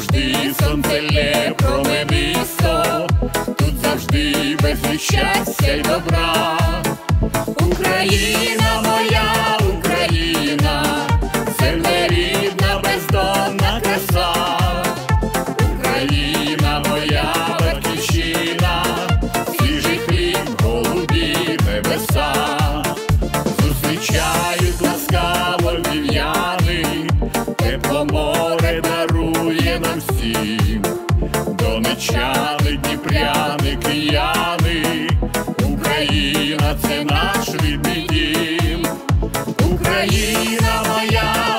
завжди сонце лє променисто, тут завжди безліч щастя й добра. Україна моя, Україна, земля рідна, бездонна краса. Україна моя батьківщина, свіжий хліб, голубі небеса. Зустрічають ласкаво львів'яни, тепло море дарує нам всім. Донеччани, дніпряни, кияни, Україна — це наш рідний дім. Україна моя,